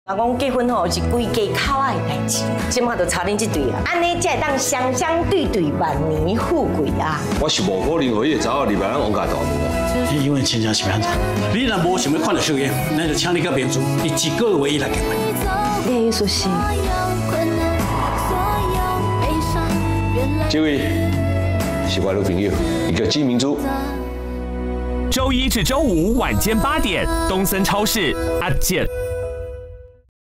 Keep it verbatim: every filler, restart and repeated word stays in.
阿公结婚吼是规家口仔的代志，即马就差恁这对啊，安尼才会当双双对对，万年富贵啊！ 我是无可能和伊个查某入来咱王家大门。 因为亲情是安怎？你若无想要看到小爷，那就请你甲民主以一个月以来结婚。 你的意思是？ 这位是我的朋友，伊叫金明珠。 周一至周五晚间八点，东森超市阿健。